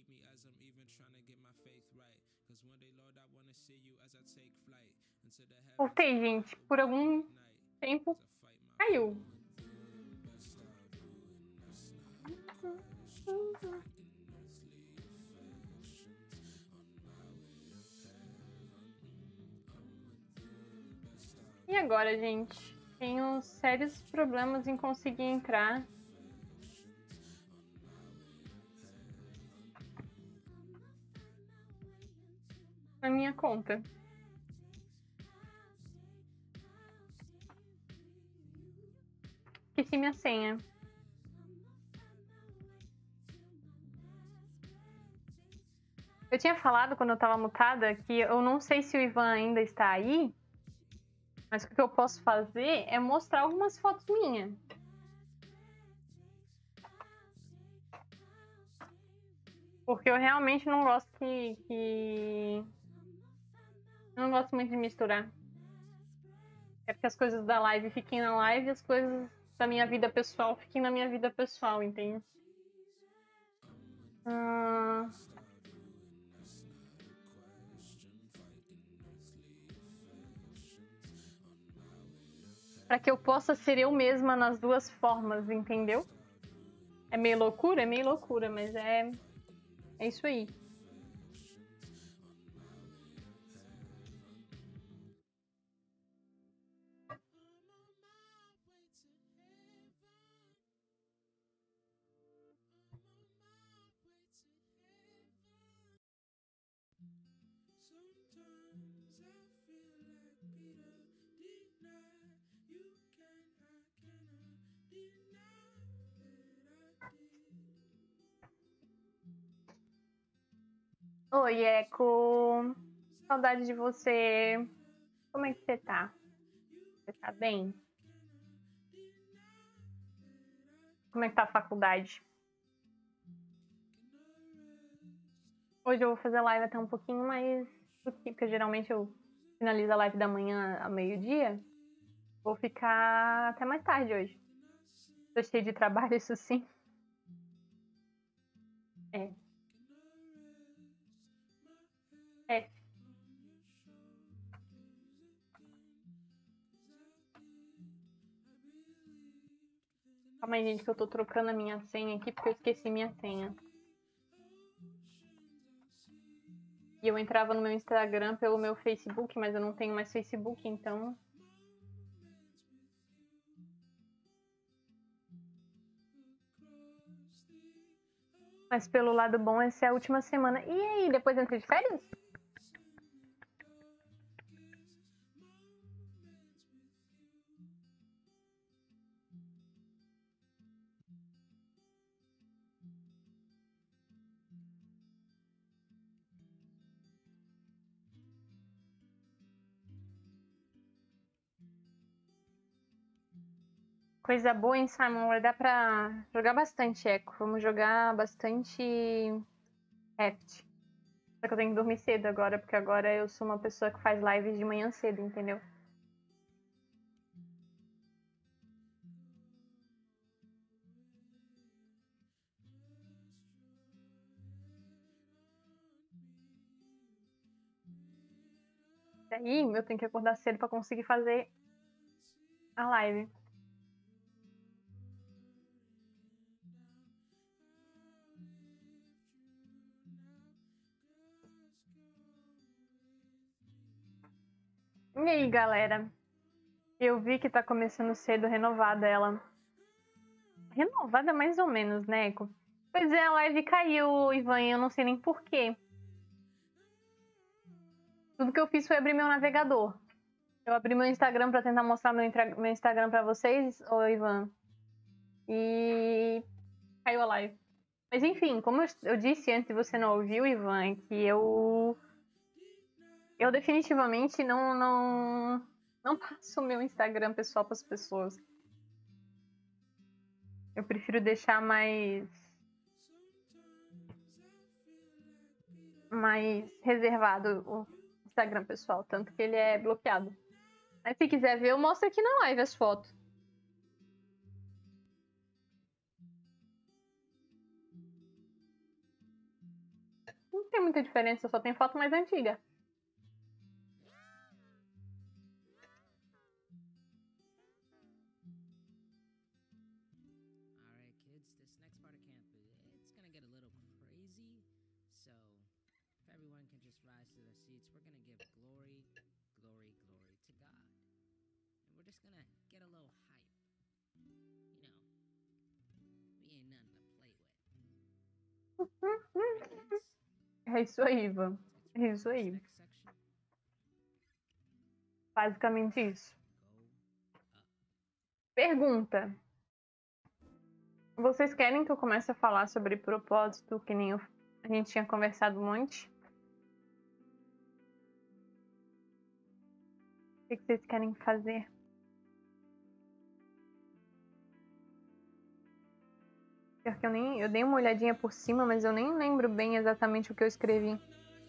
Voltei, gente. Por algum tempo caiu. E agora, gente? Tenho sérios problemas em conseguir entrar. Na minha conta. Esqueci minha senha. Eu tinha falado quando eu tava mutada que eu não sei se o Ivan ainda está aí, mas o que eu posso fazer é mostrar algumas fotos minhas. Porque eu realmente não gosto Eu não gosto muito de misturar. É porque as coisas da live fiquem na live e as coisas da minha vida pessoal fiquem na minha vida pessoal, entende? Para que eu possa ser eu mesma nas duas formas, entendeu? É meio loucura, mas é isso aí. Oi, Eco. Saudade de você. Como é que você tá? Você tá bem? Como é que tá a faculdade? Hoje eu vou fazer live até um pouquinho mais do que, porque geralmente eu finalizo a live da manhã a meio-dia. Vou ficar até mais tarde hoje. Tô cheio de trabalho, isso sim. É. Calma aí, gente, que eu tô trocando a minha senha aqui porque eu esqueci minha senha. E eu entrava no meu Instagram pelo meu Facebook, mas eu não tenho mais Facebook, então... Mas pelo lado bom, essa é a última semana. E aí, depois entra de férias? Coisa boa, hein, Simon? Vai dar pra jogar bastante Eco. Vamos jogar bastante Raft. Só que eu tenho que dormir cedo agora, porque agora eu sou uma pessoa que faz lives de manhã cedo, entendeu? Daí eu tenho que acordar cedo pra conseguir fazer a live. E aí, galera? Eu vi que tá começando cedo, renovada ela. Renovada mais ou menos, né, Eco? Pois é, a live caiu, Ivan, e eu não sei nem porquê. Tudo que eu fiz foi abrir meu navegador. Eu abri meu Instagram pra tentar mostrar meu Instagram pra vocês, ô Ivan. E caiu a live. Mas enfim, como eu disse antes e você não ouviu, Ivan, que eu definitivamente não passo o meu Instagram pessoal pras pessoas. Eu prefiro deixar mais reservado o Instagram pessoal, tanto que ele é bloqueado. Mas se quiser ver, eu mostro aqui na live as fotos. Não tem muita diferença, só tem foto mais antiga. É isso aí, Ivan. É isso aí. Basicamente isso. Pergunta. Vocês querem que eu comece a falar sobre propósito, que nem a gente tinha conversado um monte? O que vocês querem fazer? Pior que eu dei uma olhadinha por cima, mas eu nem lembro bem exatamente o que eu escrevi.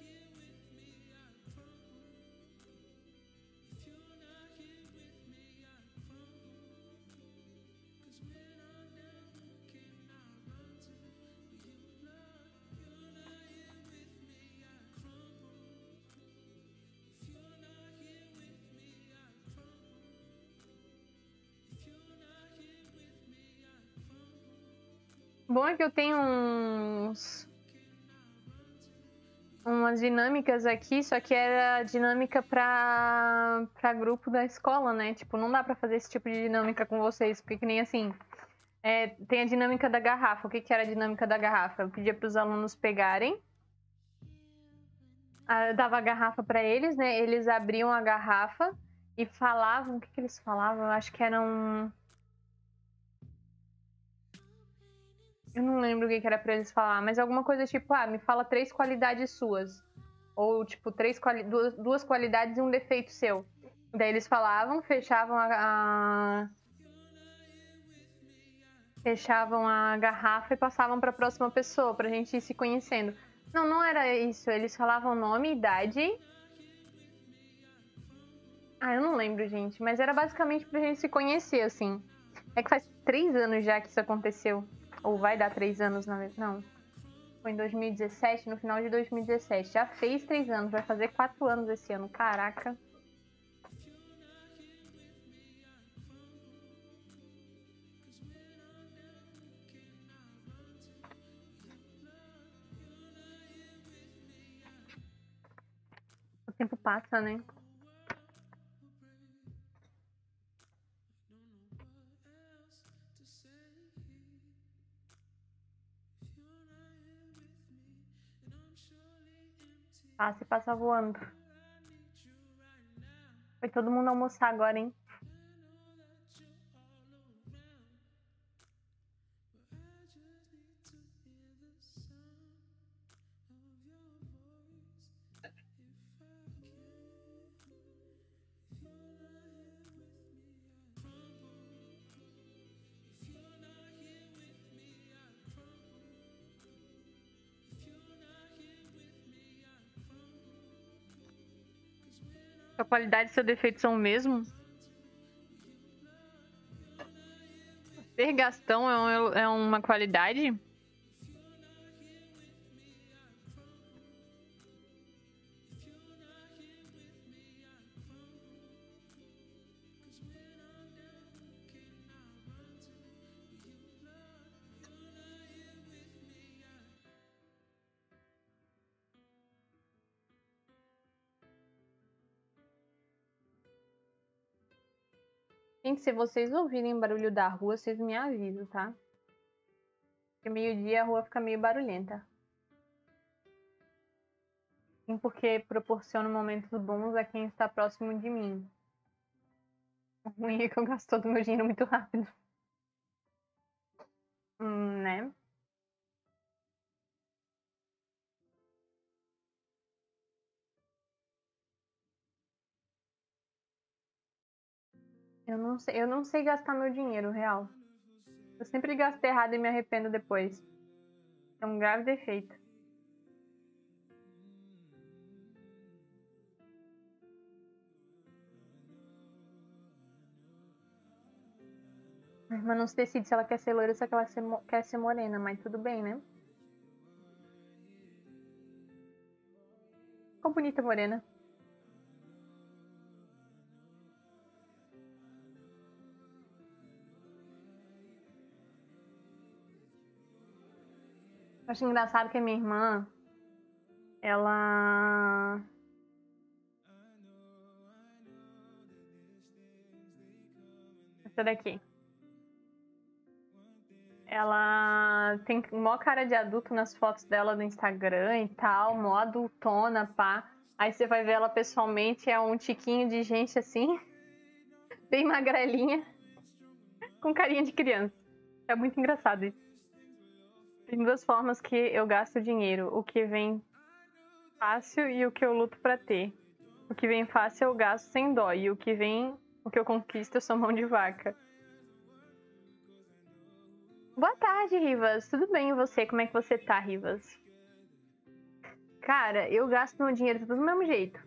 Bom é que eu tenho umas dinâmicas aqui, só que era dinâmica pra grupo da escola, né? Tipo, não dá pra fazer esse tipo de dinâmica com vocês, porque que nem assim... tem a dinâmica da garrafa. O que era a dinâmica da garrafa? Eu pedia pros alunos pegarem, eu dava a garrafa pra eles, né? Eles abriam a garrafa e falavam... O que eles falavam? Eu acho que eram... Eu não lembro o que era pra eles falar, mas alguma coisa tipo, me fala 3 qualidades suas. Ou, tipo, duas qualidades e um defeito seu. Daí eles falavam, fechavam a garrafa e passavam pra próxima pessoa, pra gente ir se conhecendo. Não era isso. Eles falavam nome, idade. Eu não lembro, gente. Mas era basicamente pra gente se conhecer, assim. É que faz 3 anos já que isso aconteceu. Ou vai dar 3 anos, na verdade. Não. Foi em 2017, no final de 2017. Já fez 3 anos, vai fazer 4 anos esse ano. Caraca. O tempo passa, né? Passa e passa voando. Foi todo mundo almoçar agora, hein? Sua qualidade e seu defeito são o mesmo? Ser Gastão é uma qualidade? Gente, se vocês ouvirem barulho da rua, vocês me avisam, tá? Porque meio-dia a rua fica meio barulhenta. Sim, porque proporciona momentos bons a quem está próximo de mim. O ruim é que eu gasto todo o meu dinheiro muito rápido. Né? Eu não sei gastar meu dinheiro, real. Eu sempre gasto errado e me arrependo depois. É um grave defeito. Minha irmã não se decide se ela quer ser loira ou se ela quer ser morena, mas tudo bem, né? Ficou bonita, morena. Eu acho engraçado que a minha irmã, ela... Essa daqui. Ela tem mó cara de adulto nas fotos dela no Instagram e tal, mó adultona, pá. Aí você vai ver ela pessoalmente, é um tiquinho de gente assim, bem magrelinha, com carinha de criança. É muito engraçado isso. Tem duas formas que eu gasto dinheiro. O que vem fácil e o que eu luto pra ter. O que vem fácil eu gasto sem dó. E o que eu conquisto eu sou mão de vaca. Boa tarde, Rivas. Tudo bem e você? Como é que você tá, Rivas? Cara, eu gasto meu dinheiro tudo do mesmo jeito.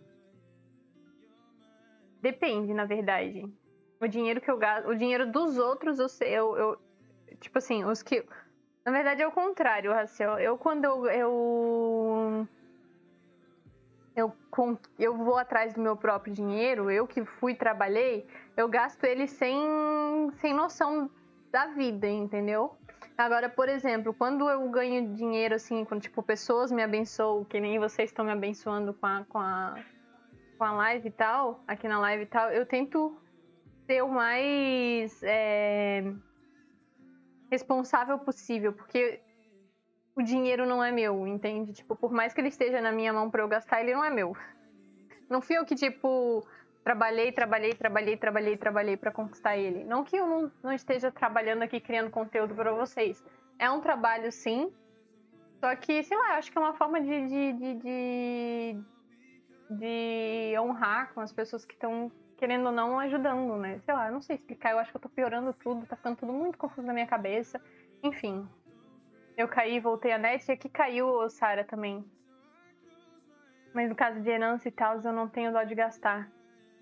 Depende, na verdade. O dinheiro que eu gasto... O dinheiro dos outros, eu tipo assim, os que... Na verdade é o contrário, Raciel. Quando eu vou atrás do meu próprio dinheiro, eu que fui e trabalhei, eu gasto ele sem noção da vida, entendeu? Agora, por exemplo, quando eu ganho dinheiro, assim, quando, tipo, pessoas me abençoam, que nem vocês estão me abençoando com a live e tal, aqui na live e tal, eu tento ser o mais responsável possível, porque o dinheiro não é meu, entende? Tipo, por mais que ele esteja na minha mão pra eu gastar, ele não é meu. Não fui eu que, tipo, trabalhei pra conquistar ele. Não que eu não esteja trabalhando aqui criando conteúdo pra vocês. É um trabalho, sim. Só que, sei lá, eu acho que é uma forma de honrar com as pessoas que estão, querendo ou não, ajudando, né? Sei lá, eu não sei explicar. Eu acho que eu tô piorando tudo. Tá ficando tudo muito confuso na minha cabeça. Enfim. Eu caí, voltei a net. E aqui caiu, Sara, também. Mas no caso de herança e tal, eu não tenho dó de gastar.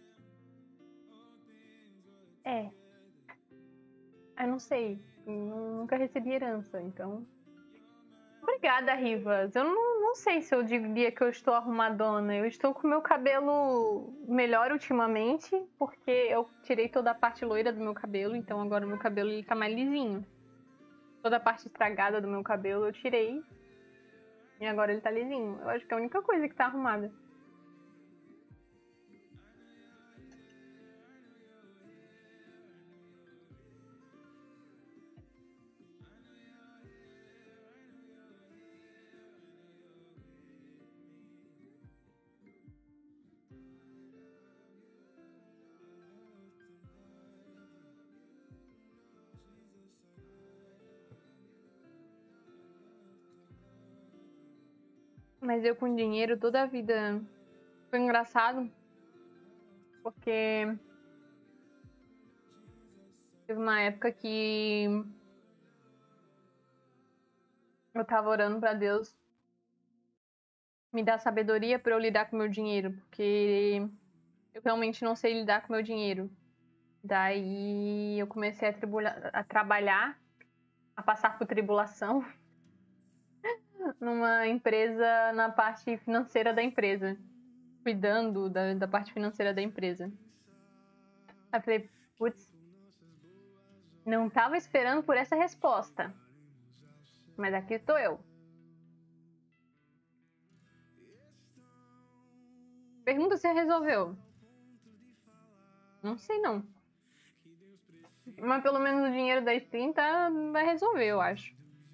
Eu não sei. Nunca recebi herança, então... Obrigada, Rivas. Eu não sei se eu diria que eu estou arrumadona. Eu estou com o meu cabelo melhor ultimamente, porque eu tirei toda a parte loira do meu cabelo, então agora o meu cabelo ele tá mais lisinho. Toda a parte estragada do meu cabelo eu tirei, e agora ele tá lisinho. Eu acho que é a única coisa que tá arrumada. Mas eu com dinheiro toda a vida foi engraçado, porque teve uma época que eu tava orando pra Deus me dar sabedoria pra eu lidar com o meu dinheiro, porque eu realmente não sei lidar com o meu dinheiro. Daí eu comecei a trabalhar, a passar por tribulação numa empresa, na parte financeira da empresa, cuidando da parte financeira da empresa. Aí eu falei, putz, não tava esperando por essa resposta, mas aqui estou eu. Pergunta se resolveu. Não sei não. Mas pelo menos o dinheiro da stream vai resolver, eu acho.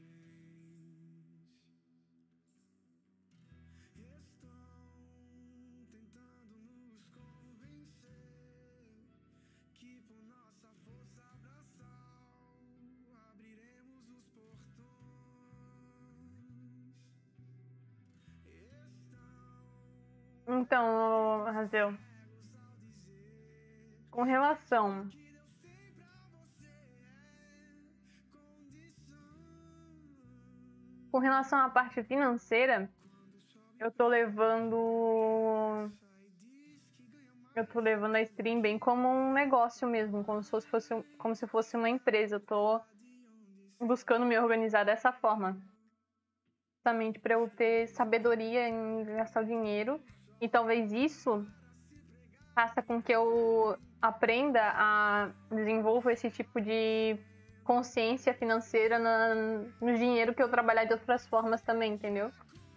Então, Razel, com relação à parte financeira, eu tô levando a stream bem como um negócio mesmo, como se fosse uma empresa. Eu tô buscando me organizar dessa forma, justamente para eu ter sabedoria em gastar o dinheiro E talvez isso faça com que eu aprenda a desenvolver esse tipo de consciência financeira no dinheiro que eu trabalhar de outras formas também, entendeu?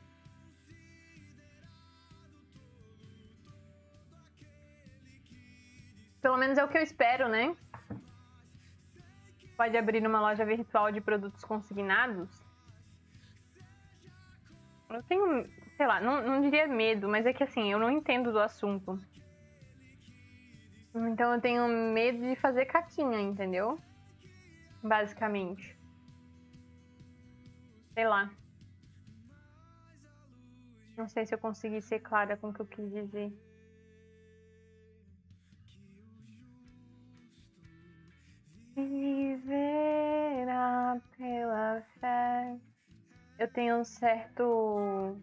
Pelo menos é o que eu espero, né? Pode abrir uma loja virtual de produtos consignados. Eu tenho, sei lá, não diria medo, mas é que assim, eu não entendo do assunto. Então eu tenho medo de fazer caquinha, entendeu? Basicamente. Sei lá. Não sei se eu consegui ser clara com o que eu quis dizer. Viverá pela fé. Eu tenho um certo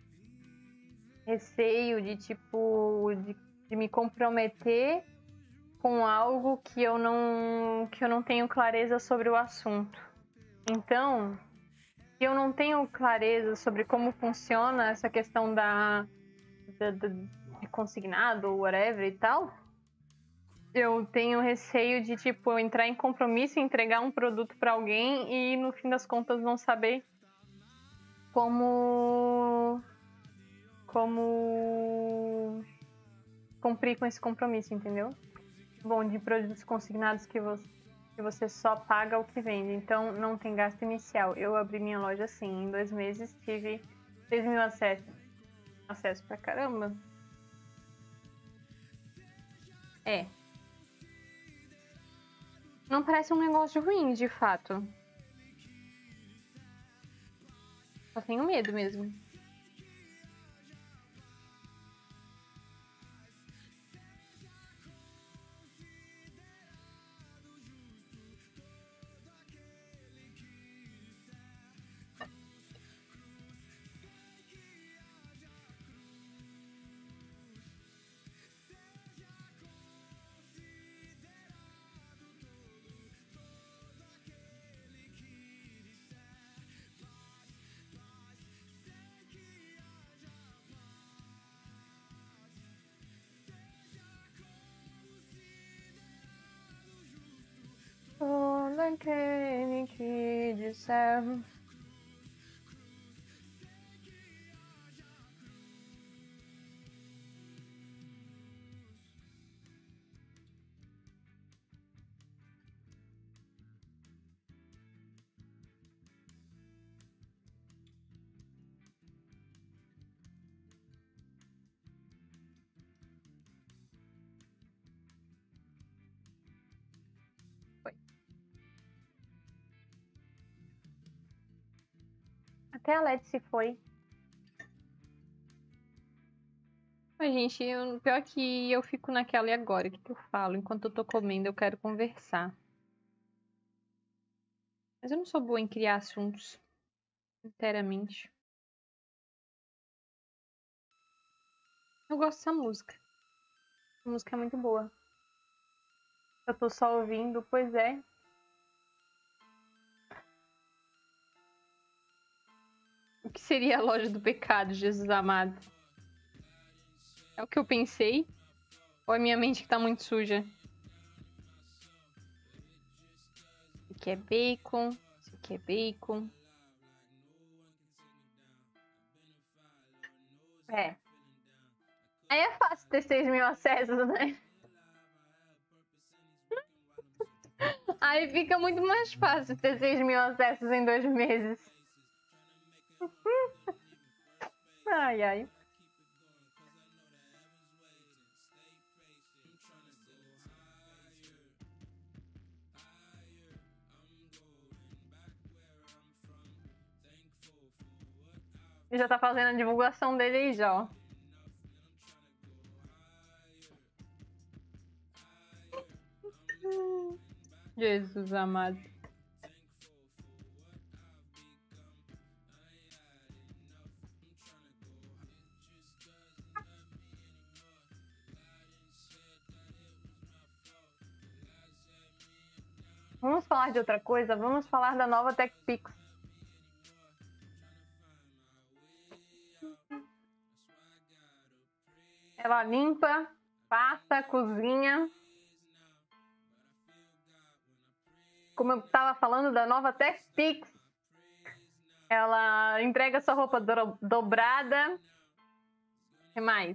receio de, tipo, de me comprometer com algo que eu não tenho clareza sobre o assunto. Então, se eu não tenho clareza sobre como funciona essa questão de consignado ou whatever e tal, eu tenho receio de, tipo, entrar em compromisso, entregar um produto para alguém e, no fim das contas, não saber como cumprir com esse compromisso, entendeu? Bom, de produtos consignados que você só paga o que vende, então não tem gasto inicial. Eu abri minha loja assim, em 2 meses tive 3 mil acessos. Acesso pra caramba. É. Não parece um negócio ruim, de fato. Só tenho medo mesmo. Todo aquele que disser. Foi. Até a LED se foi. Mas, gente, pior que eu fico naquela e agora. O que eu falo? Enquanto eu tô comendo, eu quero conversar. Mas eu não sou boa em criar assuntos. Inteiramente. Eu gosto dessa música. A música é muito boa. Eu tô só ouvindo, pois é. O que seria a loja do pecado, Jesus amado? É o que eu pensei? Ou é minha mente que tá muito suja? Isso aqui é bacon. Isso aqui é bacon. É. Aí é fácil ter 6 mil acessos, né? Aí fica muito mais fácil ter 6 mil acessos em 2 meses. Ai, ai. Ele já tá fazendo a divulgação dele aí já, ó. Jesus amado. Vamos falar de outra coisa? Vamos falar da nova TechPix. Ela limpa, passa, cozinha. Como eu tava falando da nova TechPix, ela entrega sua roupa dobrada. O que mais?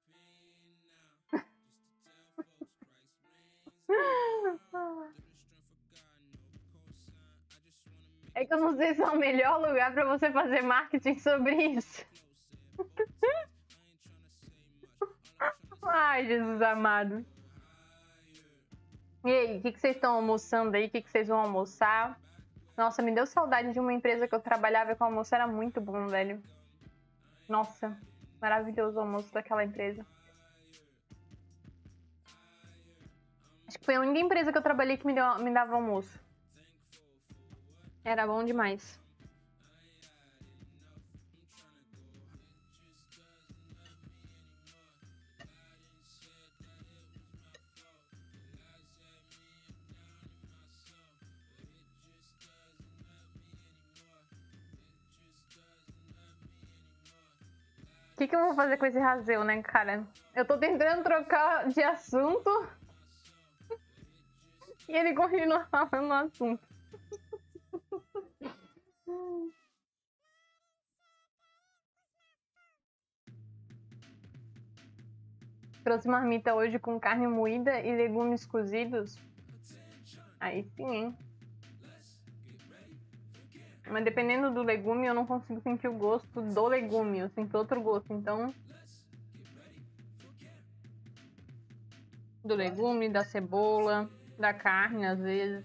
É que eu não sei se é o melhor lugar pra você fazer marketing sobre isso. Ai, Jesus amado. E aí, o que vocês estão almoçando aí? O que vocês vão almoçar? Nossa, me deu saudade de uma empresa que eu trabalhava e que o almoço era muito bom, velho. Nossa, maravilhoso o almoço daquela empresa. Acho que foi a única empresa que eu trabalhei que me dava almoço. Era bom demais. O que eu vou fazer com esse raseu, né, cara? Eu tô tentando trocar de assunto e ele continua falando no assunto. Trouxe marmita hoje com carne moída e legumes cozidos. Aí sim, hein? Mas dependendo do legume, eu não consigo sentir o gosto do legume. Eu sinto outro gosto, então... Do legume, da cebola, da carne, às vezes.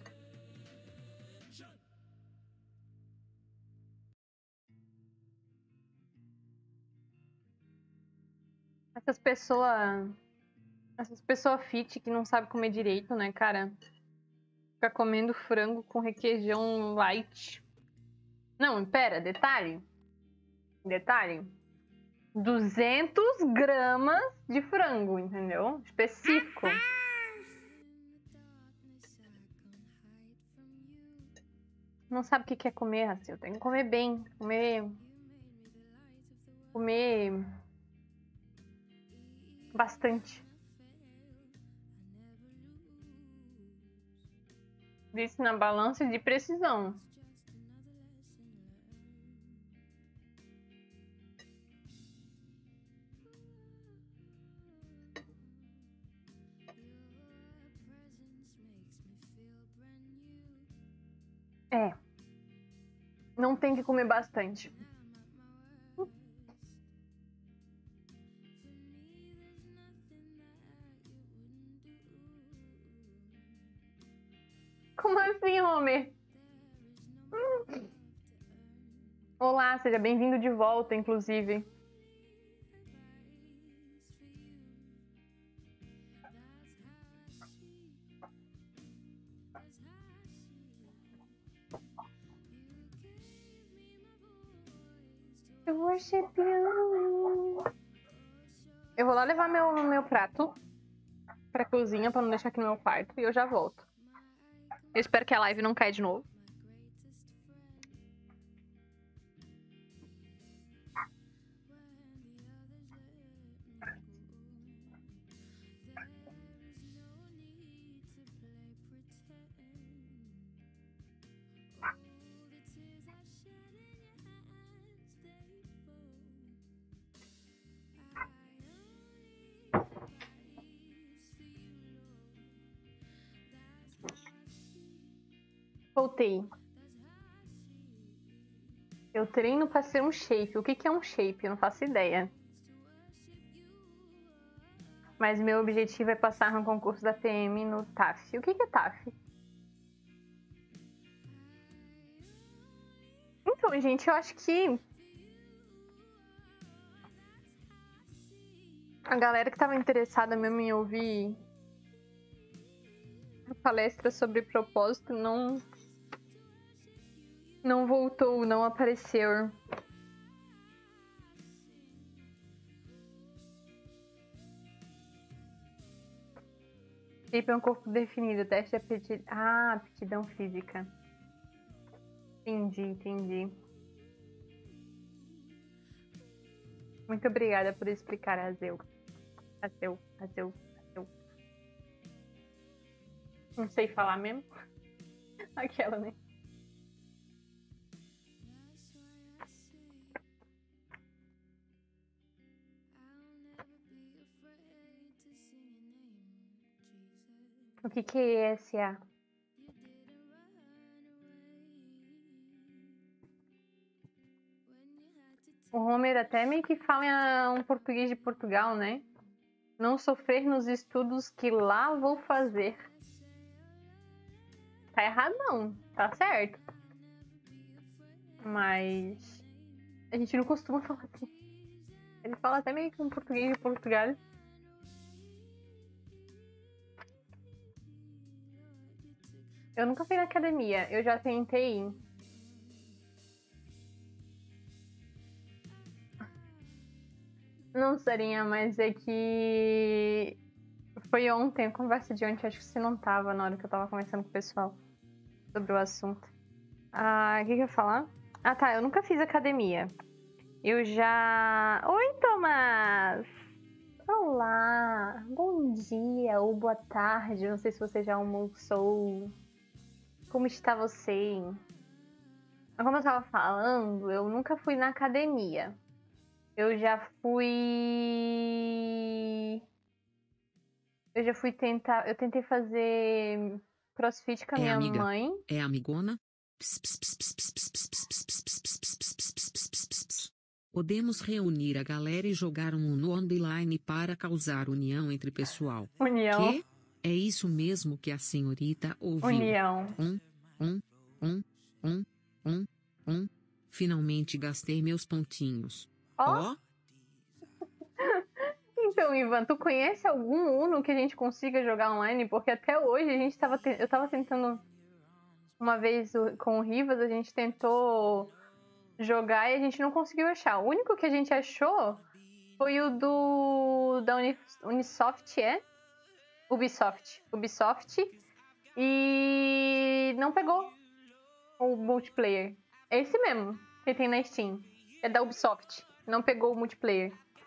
Essas pessoas fit que não sabem comer direito, né, cara? Fica comendo frango com requeijão light. Não, pera, detalhe. 200 gramas de frango, entendeu? Específico. Não sabe o que é comer, Racil. Tem que comer bem. Comer bastante. Isso na balança de precisão. É. Não tem que comer bastante. Como assim, Homer? Olá, seja bem-vindo de volta, inclusive. Eu worship you. Eu vou lá levar meu prato pra cozinha pra não deixar aqui no meu quarto e eu já volto. Eu espero que a live não caia de novo. Voltei. Eu treino pra ser um shape. O que é um shape? Eu não faço ideia. Mas meu objetivo é passar no concurso da PM no TAF. O que é TAF? Então, gente, eu acho que a galera que tava interessada mesmo em ouvir a palestra sobre propósito não voltou, não apareceu. Shape é um corpo definido, teste de aptidão. Ah, aptidão física. Entendi. Muito obrigada por explicar, Azeu. Ateu. Não sei falar mesmo. Aquela, né? O que é ESA? O Homer até meio que fala um português de Portugal, né? Não sofrer nos estudos que lá vou fazer. Tá errado não, tá certo. Mas a gente não costuma falar assim. Ele fala até meio que um português de Portugal. Eu nunca fui na academia, eu já tentei ir. Não, Sarinha, mas é que foi ontem, a conversa de ontem, acho que você não tava na hora que eu tava conversando com o pessoal sobre o assunto. O que eu ia falar? Ah, tá, eu nunca fiz academia. Eu já... Oi, Tomás! Olá! Bom dia ou boa tarde, não sei se você já almoçou. Como está você? Como eu tava falando, eu nunca fui na academia. Eu já fui tentar... Eu tentei fazer crossfit com a minha amiga. mãe. É amigona? Podemos reunir a galera e jogar um Uno online para causar união entre pessoal. União. Que? É isso mesmo que a senhorita ouviu. União. Finalmente gastei meus pontinhos. Ó. Então, Ivan, tu conhece algum Uno que a gente consiga jogar online? Porque até hoje eu tava tentando uma vez com o Rivas, a gente tentou jogar e a gente não conseguiu achar. O único que a gente achou foi o da Ubisoft, Ubisoft, e não pegou o multiplayer. É esse mesmo que tem na Steam. É da Ubisoft. Não pegou o multiplayer.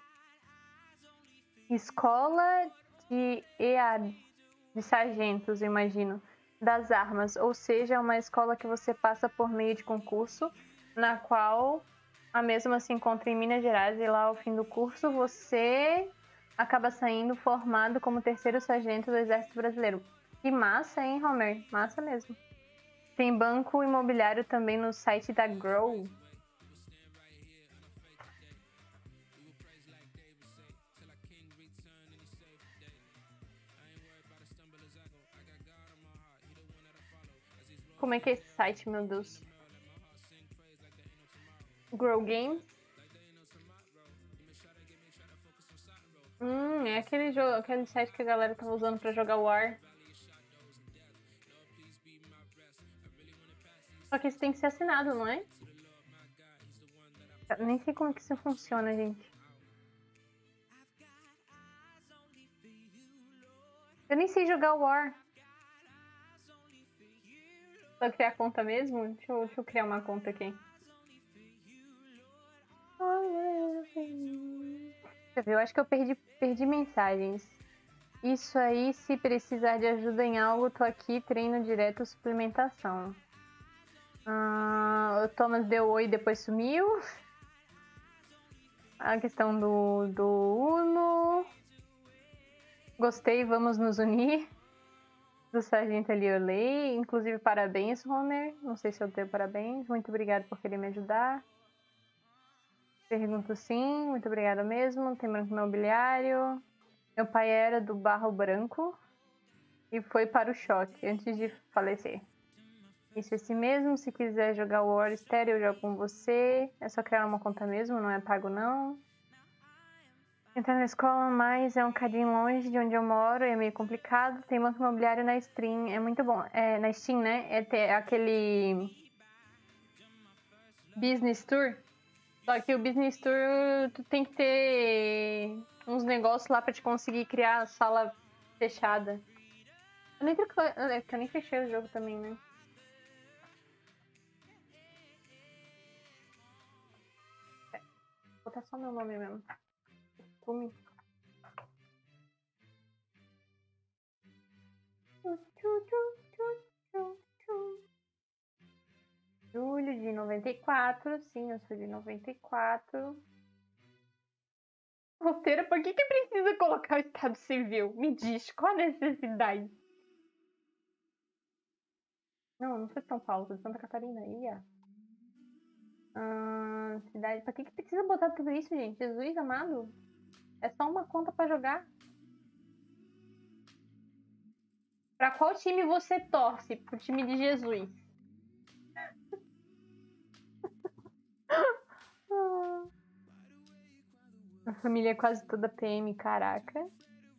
Escola de sargentos, eu imagino, das armas. Ou seja, é uma escola que você passa por meio de concurso, na qual a mesma se encontra em Minas Gerais, e lá ao fim do curso você acaba saindo formado como terceiro sargento do Exército Brasileiro. Que massa, hein, Homer? Massa mesmo. Tem banco imobiliário também no site da Grow. Como é que é esse site, meu Deus? Grow Games? É aquele jogo, aquele site que a galera tava usando pra jogar War. Só que isso tem que ser assinado, não é? Eu nem sei como que isso funciona, gente. Eu nem sei jogar War. Só criar conta mesmo? Deixa eu criar uma conta aqui. Deixa eu ver, eu acho que eu perdi mensagens. Isso aí, se precisar de ajuda em algo, tô aqui, treino direto, suplementação. O Thomas deu oi e depois sumiu. A questão do Uno. Gostei, vamos nos unir. Do Sargento Eliolei. Inclusive, parabéns, Homer. Não sei se eu tenho parabéns. Muito obrigado por querer me ajudar. Pergunto sim, muito obrigada mesmo. Tem banco imobiliário. Meu pai era do Barro Branco e foi para o choque antes de falecer. Isso é assim mesmo. Se quiser jogar o War Stereo, eu jogo com você. É só criar uma conta mesmo, não é pago não. Entrar na escola, mas é um cadinho longe de onde eu moro, é meio complicado. Tem banco imobiliário na Steam, é muito bom. É, na Steam, né? É ter aquele Business Tour. Só que o Business Tour, tu tem que ter uns negócios lá pra te conseguir criar a sala fechada. Eu nem fechei o jogo também, né? Vou botar só meu nome mesmo. Costume. Julho de 94, sim, eu sou de 94. Roteiro, por que precisa colocar o Estado Civil? Me diz, qual a necessidade? Não foi São Paulo, foi Santa Catarina. Ia. Cidade. Pra que precisa botar tudo isso, gente? Jesus amado. É só uma conta pra jogar. Pra qual time você torce? Pro time de Jesus. A família é quase toda PM, caraca.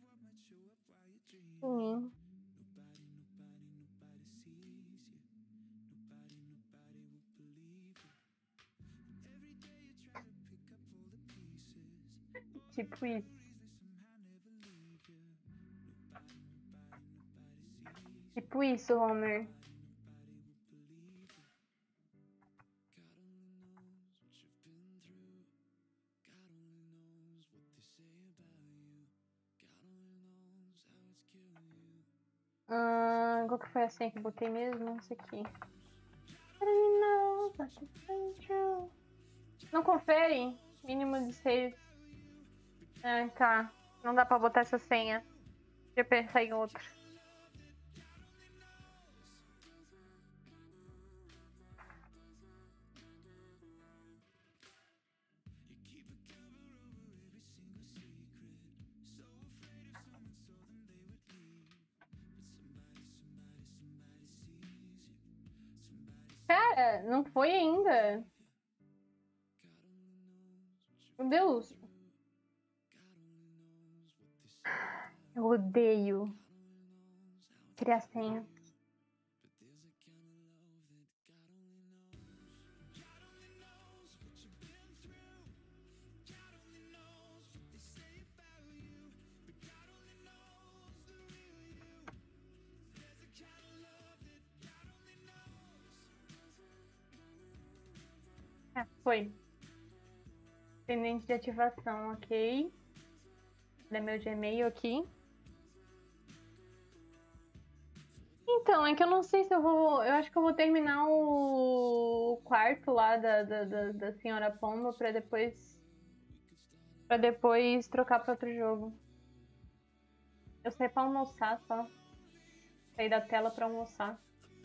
Sim. Tipo isso. Tipo isso, Homer. Qual que foi a senha que eu botei mesmo? Isso aqui. Não confere? Mínimo de 6. Tá. Não dá pra botar essa senha. Deixa eu pensar em outra. Cara, não foi ainda. Meu Deus. Eu odeio criar senha. Foi. Pendente de ativação, ok. É meu Gmail aqui. Então, é que eu não sei se eu vou. Eu acho que eu vou terminar o quarto lá da Senhora Pomba pra depois. Pra depois trocar pra outro jogo. Eu saí pra almoçar só. Saí da tela pra almoçar.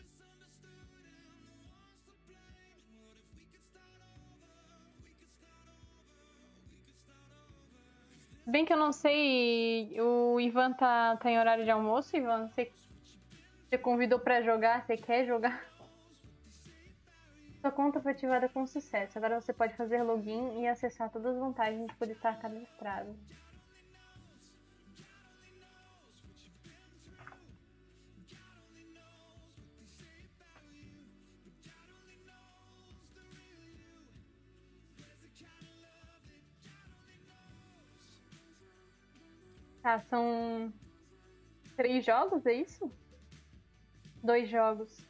Bem que eu não sei. O Ivan tá em horário de almoço, Ivan? Você convidou pra jogar? Você quer jogar? Sua conta foi ativada com sucesso. Agora você pode fazer login e acessar todas as vantagens por estar cadastrado. Tá, são 3 jogos, é isso? 2 jogos.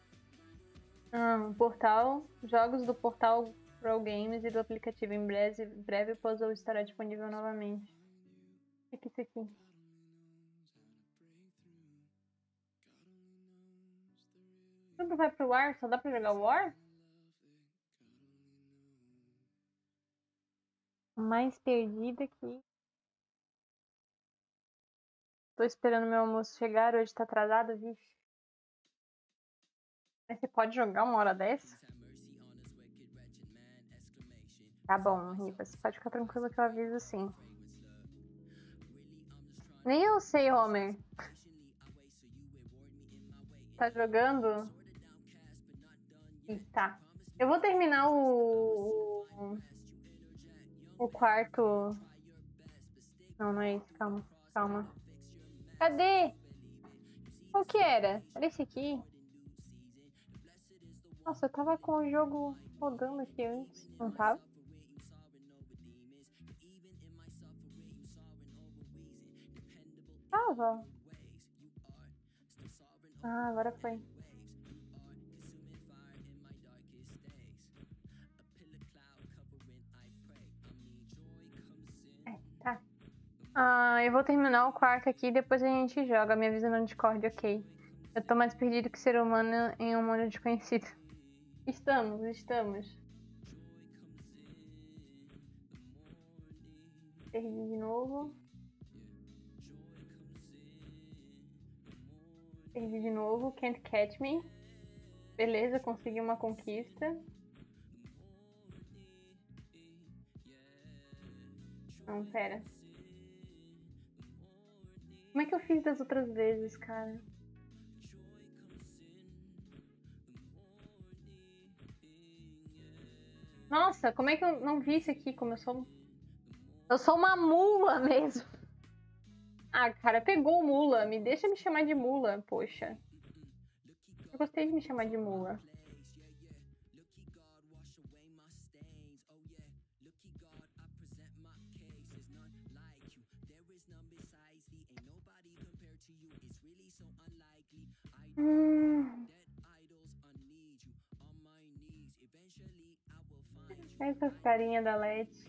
Portal. Jogos do portal Pro Games e do aplicativo. Em breve o puzzle estará disponível novamente. O que é isso aqui? Tudo vai pro War? Só dá pra jogar War? Mais perdida que... Tô esperando meu almoço chegar. Hoje tá atrasado, vixe. Mas você pode jogar uma hora dessa? Tá bom, Riva. Você pode ficar tranquilo que eu aviso sim. Nem eu sei, Homer. Tá jogando? Tá. Eu vou terminar o quarto. Não é isso. Calma. Cadê? Qual que era? Era esse aqui? Nossa, eu tava com o jogo rodando aqui antes. Não tava? Tava. Agora foi. Tá. Eu vou terminar o quarto aqui e depois a gente joga. Me avisa no Discord, ok. Eu tô mais perdido que ser humano em um mundo desconhecido. Estamos. Perdi de novo. Can't catch me. Beleza, consegui uma conquista. Não, pera. Como é que eu fiz das outras vezes, cara? Nossa, como é que eu não vi isso aqui? Como eu sou uma mula mesmo. Ah, cara, pegou mula. Me deixa me chamar de mula, poxa. Eu gostei de me chamar de mula. Essas carinhas da Leti.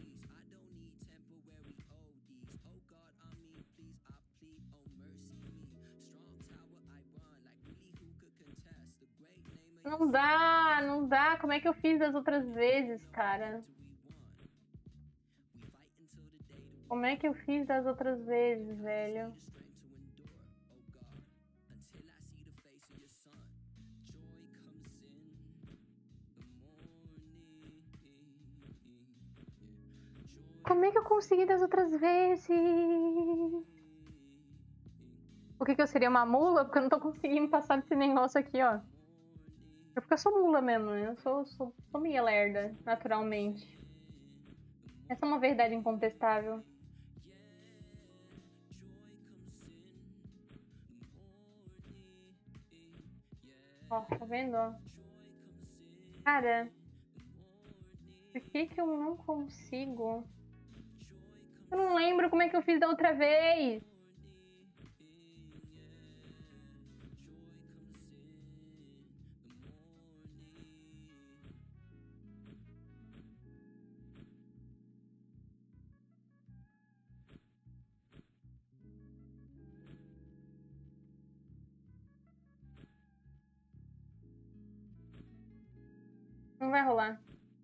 Não dá. Como é que eu fiz das outras vezes, cara? Como é que eu fiz das outras vezes, velho? Como é que eu consegui das outras vezes? Por que eu seria uma mula? Porque eu não tô conseguindo passar desse negócio aqui, ó. Porque eu sou mula mesmo, né? Eu sou meio lerda, naturalmente. Essa é uma verdade incontestável. Ó, tá vendo, ó? Cara, por que eu não consigo? Eu não lembro como é que eu fiz da outra vez. Não vai rolar.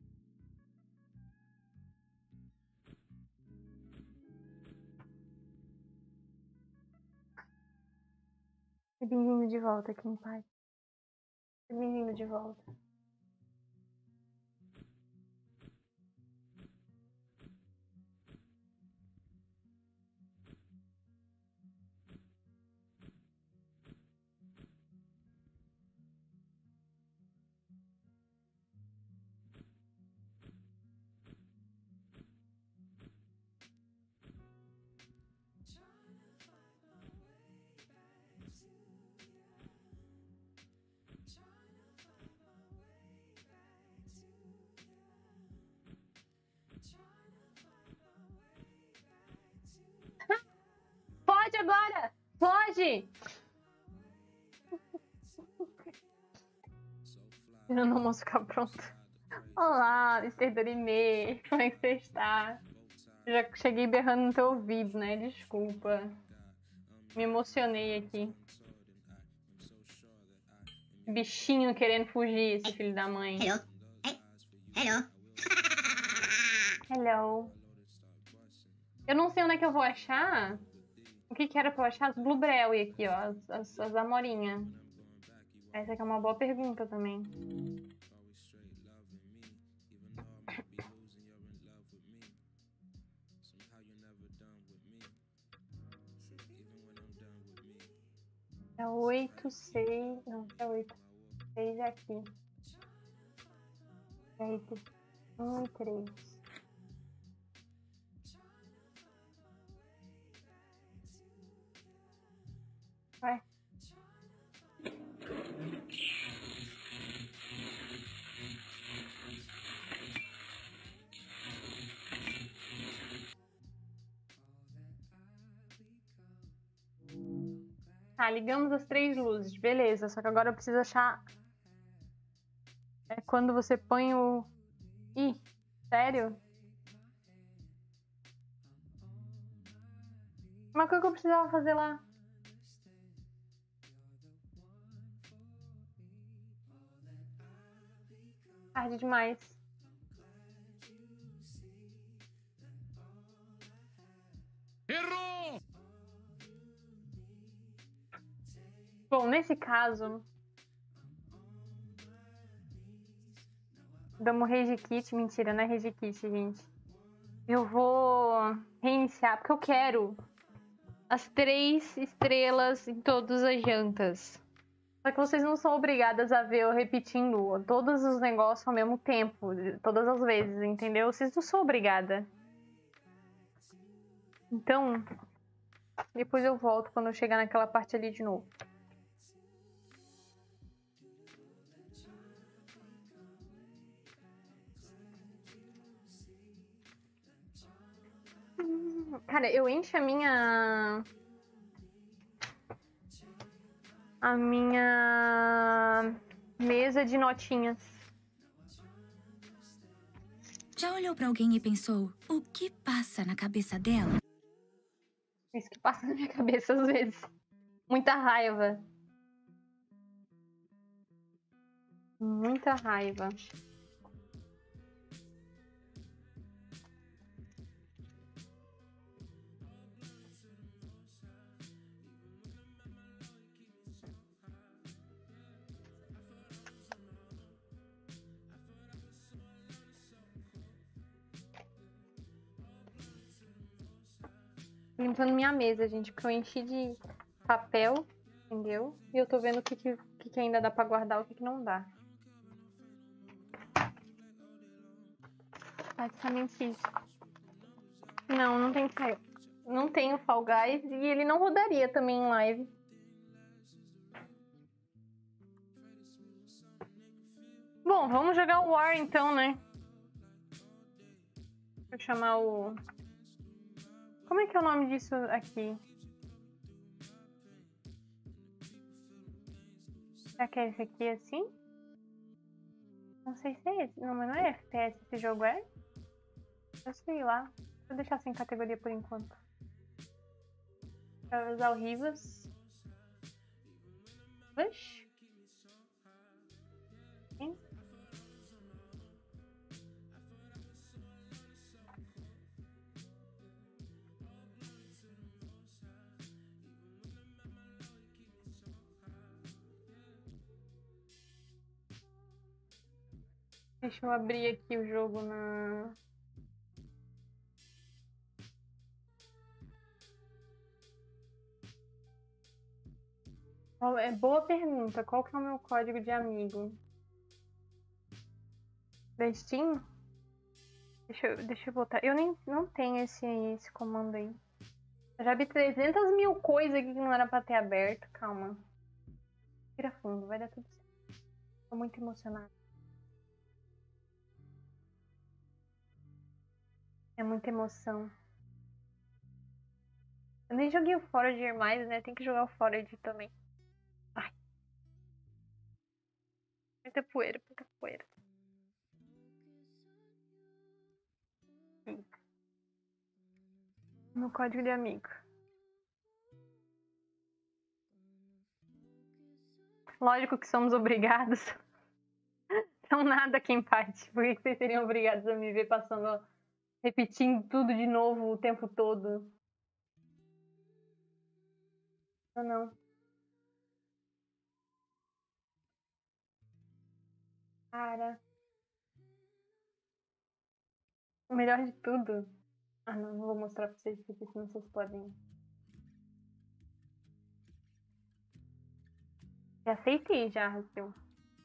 Bem-vindo de volta aqui em paz. Bem-vindo de volta. Pode agora! Pode! Esperando o almoço ficar pronto. Olá, Mr. Dorime. Como é que você está? Eu já cheguei berrando no teu ouvido, né? Desculpa. Me emocionei aqui. Bichinho querendo fugir, esse filho da mãe. Hello. Hey. Hello. Hello. Eu não sei onde é que eu vou achar. O que era pra eu achar? As Blueberry aqui, ó. As amorinhas. Essa aqui é uma boa pergunta também. É 8, 6... Não, é 8. 6 é aqui. 8, 1 e 3. Vai. Tá, ligamos as 3 luzes. Beleza, só que agora eu preciso achar... É quando você põe o... Ih, sério? Mas o que eu precisava fazer lá? Tarde demais. Errou! Bom, nesse caso... Damos rage kit. Mentira, não é rage kit, gente. Eu vou reiniciar, porque eu quero as 3 estrelas em todas as jantas. Só que vocês não são obrigadas a ver eu repetindo todos os negócios ao mesmo tempo, todas as vezes, entendeu? Vocês não são obrigadas. Então, depois eu volto quando eu chegar naquela parte ali de novo. Cara, eu encho a minha mesa de notinhas. Já olhou pra alguém e pensou, o que passa na cabeça dela? Isso que passa na minha cabeça às vezes. Muita raiva. Muita raiva. Limpando minha mesa, gente, porque eu enchi de papel, entendeu? E eu tô vendo o que ainda dá pra guardar, o que não dá. Basicamente isso. Não, não tem não tenho Fall Guys e ele não rodaria também em live. Bom, vamos jogar o War então, né? Vou chamar o... Como é que é o nome disso aqui? Será que é esse aqui assim? Não sei se é esse. Não, mas não é FPS esse jogo, é? Eu sei lá. Vou deixar sem categoria por enquanto. Pra usar o Rivas. Oxi. Hein? Deixa eu abrir aqui o jogo na... É boa pergunta. Qual que é o meu código de amigo? Da Steam? Deixa eu botar. Eu nem não tenho esse comando aí. Eu já vi 300 mil coisas aqui que não era pra ter aberto. Calma. Tira fundo, vai dar tudo certo. Tô muito emocionada. É muita emoção. Eu nem joguei o Forager mais, né? Tem que jogar o Forager também. Ai. Muita poeira, muita poeira. No código de amigo. Lógico que somos obrigados. Não nada aqui em parte. Por que vocês seriam obrigados a me ver passando, repetindo tudo de novo o tempo todo? Não. Cara. O melhor de tudo. Ah, não vou mostrar pra vocês porque senão vocês podem. Já aceitei já, Raquel.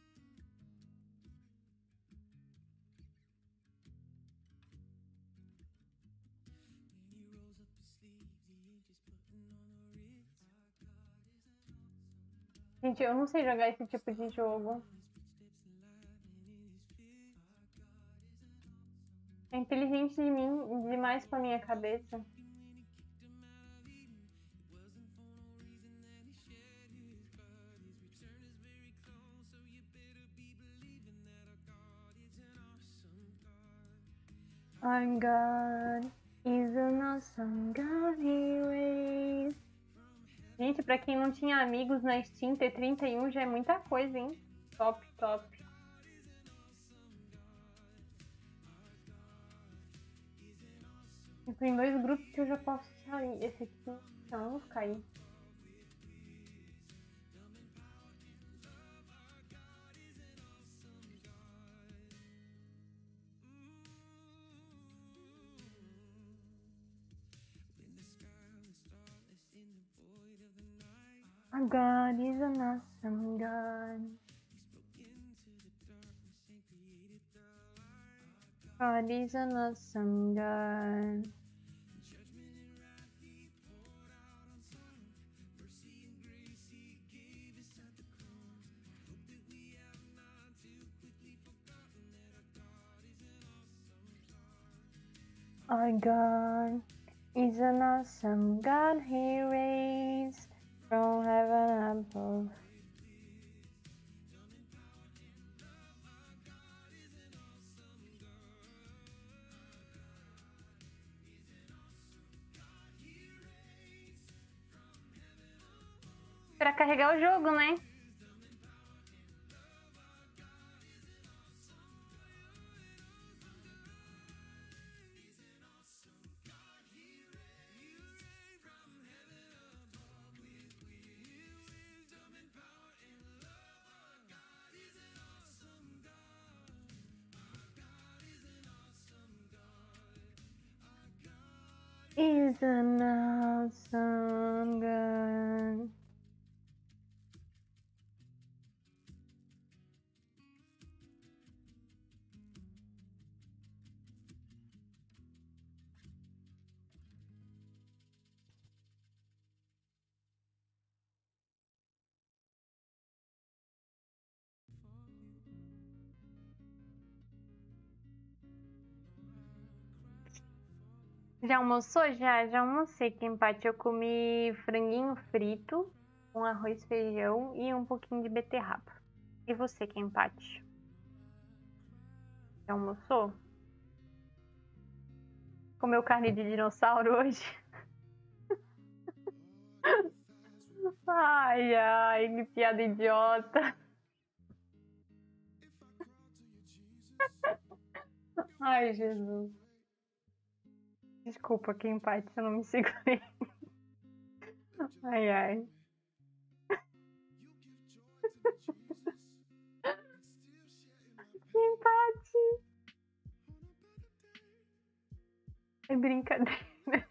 Gente, eu não sei jogar esse tipo de jogo. É inteligente de mim, demais pra minha cabeça. I'm God Is an awesome God he waits. Gente, pra quem não tinha amigos na Steam, ter 31 já é muita coisa, hein? Top, top. Tem 2 grupos que eu já posso sair. Esse aqui, não, eu vou ficar aí. Our God is an awesome God. God is an awesome God. Our God is an awesome God, he reigns from heaven above. Pra carregar o jogo, né? Is an awesome God. Já almoçou? Já almocei. Que empate, eu comi franguinho frito com arroz, feijão e um pouquinho de beterraba. E você, que empate? Já almoçou? Comeu carne de dinossauro hoje? Ai, ai, que piada idiota. Ai, Jesus. Desculpa, que empate, eu não me segurei. Ai, ai. Que empate. É brincadeira.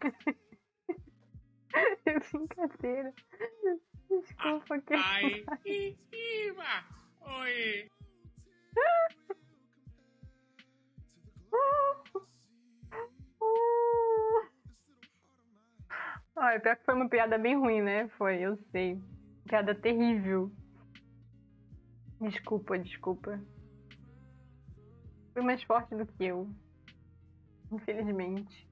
É brincadeira. Desculpa, que empate. Oi. Olha, pior que foi uma piada bem ruim, né? Foi, eu sei. Piada terrível. Desculpa. Foi mais forte do que eu. Infelizmente.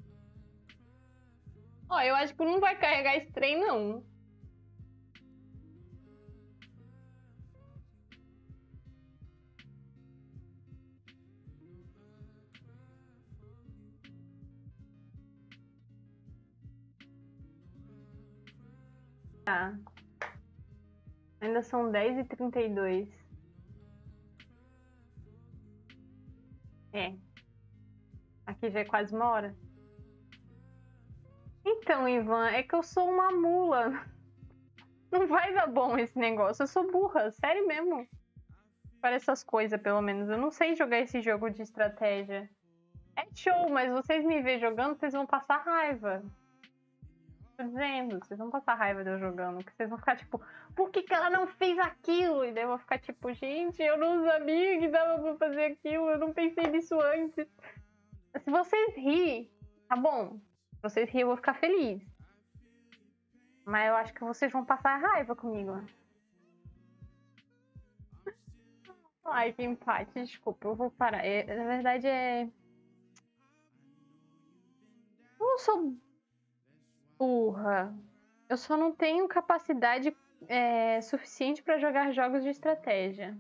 Ó, eu acho que não vai carregar esse trem, não. Tá. Ainda são 10h32. É. Aqui já é quase 1 hora. Então, Ivan, é que eu sou uma mula. Não vai dar bom esse negócio. Eu sou burra, sério mesmo. Para essas coisas, pelo menos. Eu não sei jogar esse jogo de estratégia. É show, mas vocês me verem jogando, vocês vão passar raiva. Tô dizendo, vocês vão passar raiva de eu jogando. Porque vocês vão ficar tipo, por que ela não fez aquilo? E daí eu vou ficar tipo, gente, eu não sabia que dava pra fazer aquilo. Eu não pensei nisso antes. Se vocês rirem, tá bom. Se vocês rirem, eu vou ficar feliz. Mas eu acho que vocês vão passar raiva comigo. Ai, que empate. Desculpa, eu vou parar. Na verdade, eu não sou burra. Eu só não tenho capacidade suficiente pra jogar jogos de estratégia.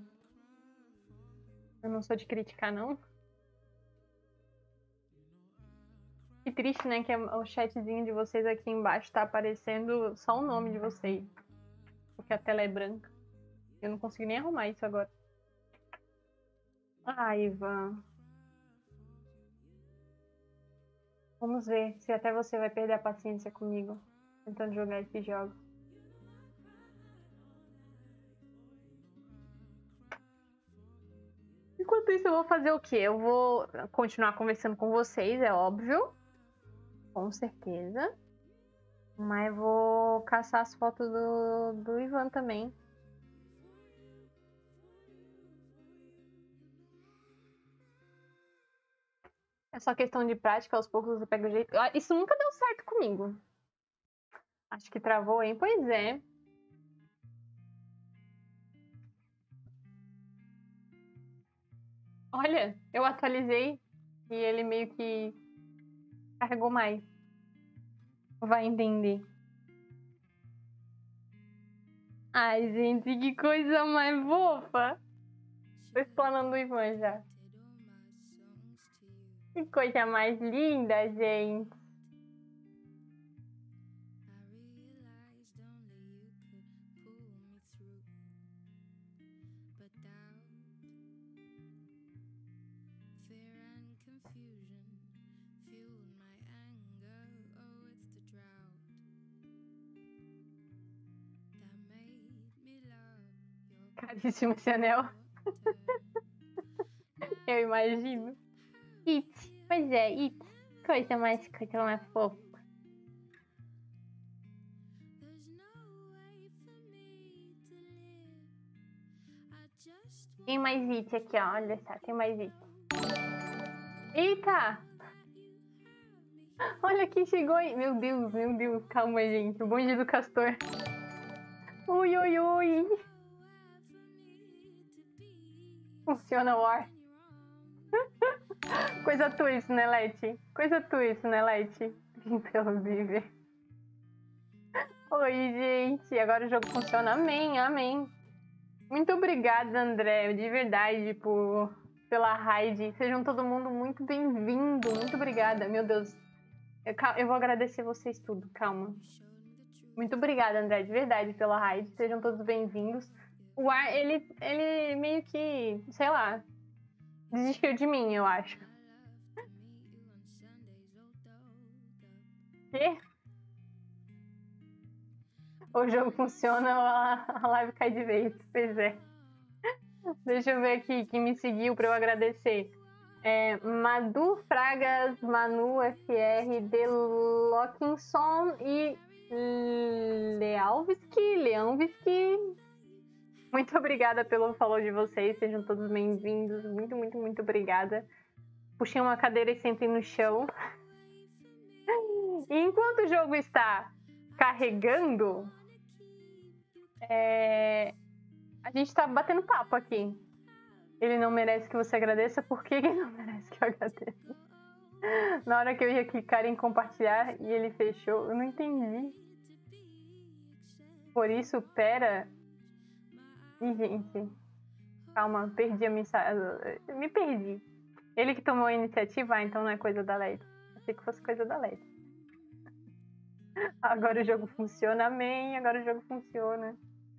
Eu não sou de criticar, não. Que triste, né? Que o chatzinho de vocês aqui embaixo tá aparecendo só o nome de vocês. Porque a tela é branca. Eu não consigo nem arrumar isso agora. Ai, Ivan. Vamos ver se até você vai perder a paciência comigo. Tentando jogar esses jogos. Enquanto isso, eu vou fazer o quê? Eu vou continuar conversando com vocês, é óbvio. Com certeza. Mas vou caçar as fotos do Ivan também. É só questão de prática, aos poucos você pega o jeito. Isso nunca deu certo comigo. Acho que travou, hein? Pois é. Olha, eu atualizei e ele meio que carregou mais. Vai entender. Ai, gente, que coisa mais fofa. Tô explanando o Ivan já. Que coisa mais linda, gente. Caríssimo esse anel. Eu imagino. It. Pois é, It. Coisa mais fofa. Tem mais It aqui, ó. Olha só, tem mais It. Eita! Olha quem chegou aí. Meu Deus. Calma, gente. O bonde do castor. Ui, ui, ui. Funciona o ar. Coisa tua isso, né, Leti? Coisa tua isso, né, Leti? Então, vive. Oi, gente. Agora o jogo funciona. Amém, amém. Muito obrigada, André. De verdade, pela raid. Sejam todo mundo muito bem-vindo. Muito obrigada. Meu Deus. Eu vou agradecer vocês tudo. Calma. Muito obrigada, André. De verdade, pela raid. Sejam todos bem-vindos. O ar, ele meio que, sei lá, desistiu de mim, eu acho. Quê? O jogo funciona, a live cai de vez. Pois é. Deixa eu ver aqui quem me seguiu para eu agradecer. Madu Fragas, Manu FR, Delockinson e Leãovisky. Muito obrigada pelo follow de vocês. Sejam todos bem-vindos. Muito, muito, muito obrigada. Puxei uma cadeira e sentei no chão. E enquanto o jogo está carregando, a gente está batendo papo aqui. Ele não merece que você agradeça. Por que ele não merece que eu agradeça? Na hora que eu ia clicar em compartilhar e ele fechou, eu não entendi. Por isso, pera... Ih, gente, calma, perdi a mensagem. Me perdi. Ele que tomou a iniciativa, então não é coisa da LED. Achei que fosse coisa da LED. Agora o jogo funciona, amém. Agora o jogo funciona.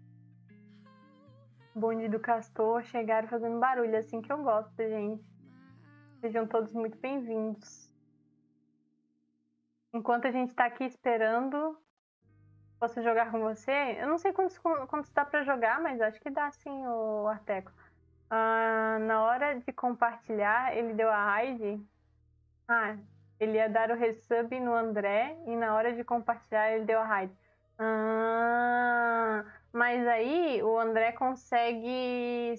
Bonde do Castor chegaram fazendo barulho, assim que eu gosto, gente. Sejam todos muito bem-vindos. Enquanto a gente tá aqui esperando... Posso jogar com você? Eu não sei quantos dá pra jogar, mas acho que dá sim, o Arteco. Na hora de compartilhar, ele deu a raid. Ele ia dar o resub no André e na hora de compartilhar ele deu a raid. Mas aí o André consegue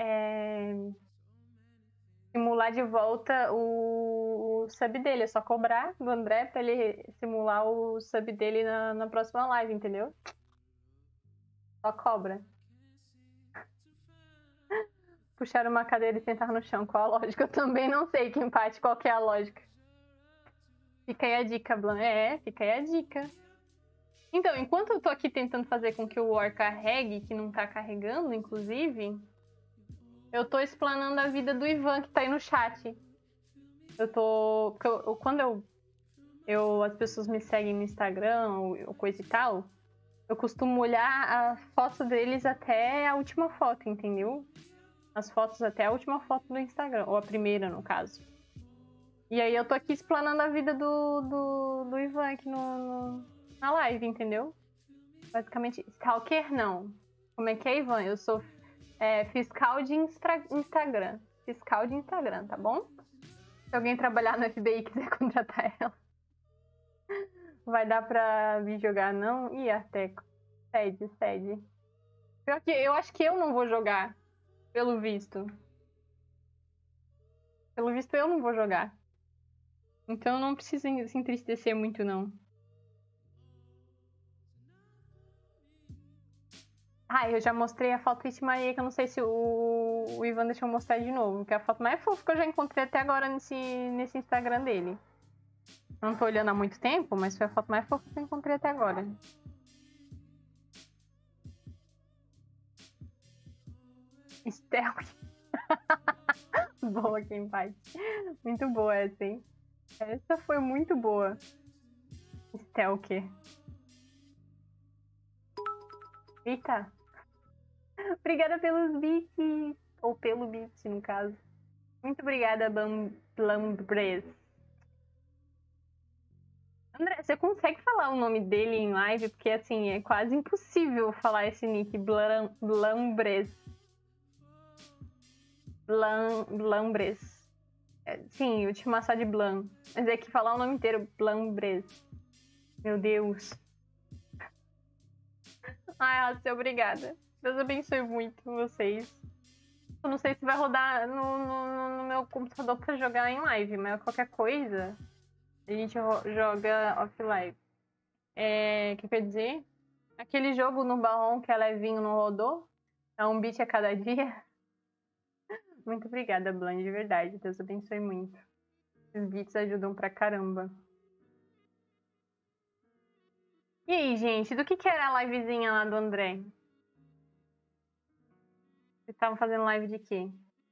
simular de volta o sub dele. É só cobrar do André pra ele simular o sub dele na próxima live, entendeu? Só cobra. Puxar uma cadeira e sentar no chão. Qual a lógica? Eu também não sei, que empate, qual que é a lógica. Fica aí a dica, Blan. Fica aí a dica. Então, enquanto eu tô aqui tentando fazer com que o War carregue, que não tá carregando, inclusive... Eu tô explanando a vida do Ivan, que tá aí no chat. Quando eu as pessoas me seguem no Instagram ou coisa e tal, eu costumo olhar a foto deles até a última foto, entendeu? As fotos até a última foto do Instagram, ou a primeira, no caso. E aí eu tô aqui explanando a vida do Ivan aqui na live, entendeu? Basicamente, stalker não. Como é que é, Ivan? Eu sou fiscal de Instagram. Fiscal de Instagram, tá bom? Se alguém trabalhar no FBI e quiser contratar ela. Vai dar pra vir jogar, não? Ih, Arteco. Cede. Pior que eu acho que eu não vou jogar, pelo visto. Pelo visto, eu não vou jogar. Então não precisa se entristecer muito, não. Ah, eu já mostrei a foto It Maria, que eu não sei se o Ivan deixou eu mostrar de novo. Que é a foto mais fofa que eu já encontrei até agora nesse Instagram dele. Não tô olhando há muito tempo, mas foi a foto mais fofa que eu encontrei até agora. Stealth. Boa, quem faz. Muito boa essa, hein? Essa foi muito boa. Stalker. Eita. Obrigada pelos bits. Ou pelo bit, no caso. Muito obrigada, Blambres. André, você consegue falar o nome dele em live? Porque, assim, é quase impossível falar esse nick. Blambres. Blambres. Sim, eu te chamar só de Blan. Mas é que falar o nome inteiro, Blambres. Meu Deus. Ai, Alce, obrigada. Deus abençoe muito vocês. Eu não sei se vai rodar no meu computador pra jogar em live, mas qualquer coisa a gente joga off-live. O que quer dizer? Aquele jogo no Barrom que é levinho não rodou? É um bit a cada dia? Muito obrigada, Blan, de verdade. Deus abençoe muito. Os bits ajudam pra caramba. E aí, gente, do que era a livezinha lá do André? Vocês estavam fazendo live de quê?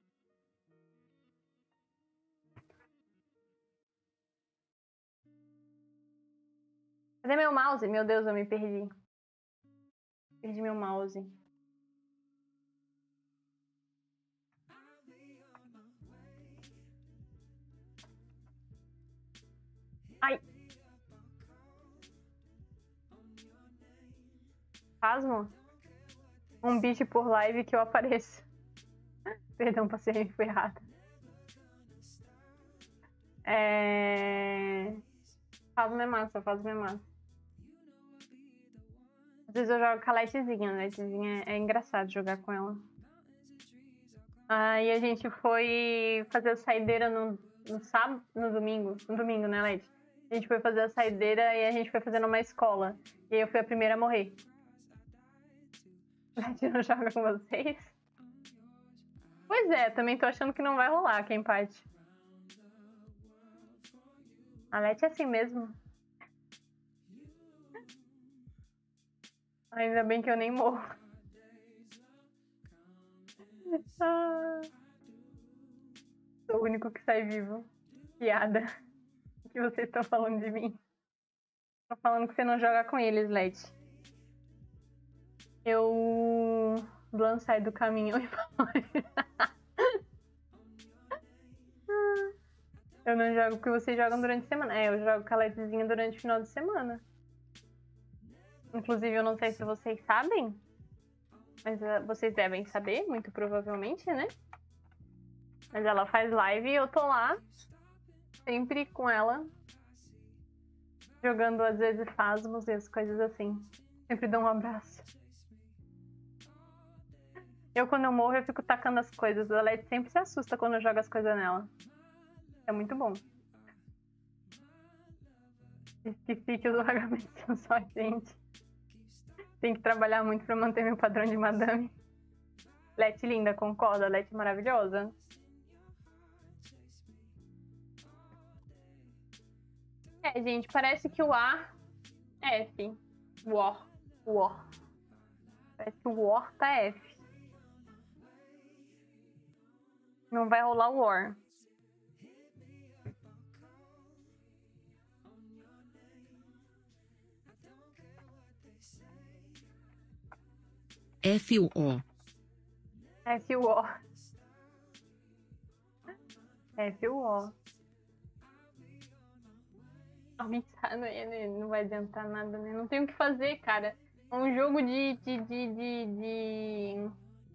Cadê meu mouse? Meu Deus, eu me perdi. Perdi meu mouse. Ai. Pasmo? Um beat por live que eu apareço. Perdão, passei a info errada. Pasmo é massa, Pasmo é massa. Às vezes eu jogo com a Letzinha. A Letzinha é engraçado jogar com ela. Aí a gente foi fazer a saideira no sábado, no domingo, né, Let? A gente foi fazer a saideira e a gente foi fazer numa escola. E aí eu fui a primeira a morrer. Let não joga com vocês? Pois é, também tô achando que não vai rolar, quem parte. A Let é assim mesmo. Ainda bem que eu nem morro. Sou o único que sai vivo. Piada. O que vocês estão falando de mim? Tô falando que você não joga com eles, Let. Blan sai do caminho e eu não jogo porque vocês jogam durante a semana. Eu jogo com a Letzinha durante o final de semana. Inclusive, eu não sei se vocês sabem, mas vocês devem saber, muito provavelmente, né? Mas ela faz live e eu tô lá, sempre com ela, jogando às vezes Phasmos e as coisas assim. Sempre dou um abraço. Quando eu morro, eu fico tacando as coisas. A Let sempre se assusta quando eu jogo as coisas nela. É muito bom. Esqueci que os vagamentos são só gente. Tem que trabalhar muito pra manter meu padrão de madame. Let linda, concorda? Let maravilhosa. Gente, parece que o A... F. War. Parece que o War tá F. Não vai rolar o War. FUO. FUO. FUO. Alguém sabe, não vai adiantar nada, né? Não tem o que fazer, cara. É um jogo de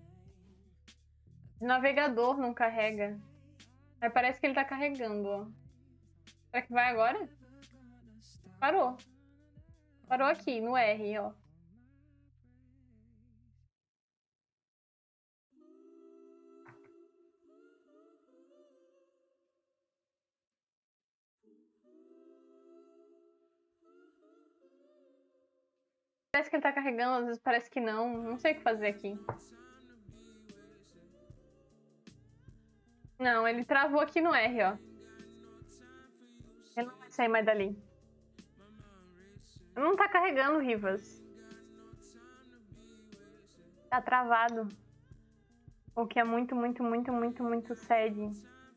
navegador, não carrega. Aí parece que ele tá carregando, ó. Será que vai agora? Parou. Parou aqui, no R, ó. Parece que ele tá carregando, às vezes parece que não. Não sei o que fazer aqui. Não, ele travou aqui no R, ó. Ele não vai sair mais dali. Não tá carregando, Rivas. Tá travado. O que é muito sad.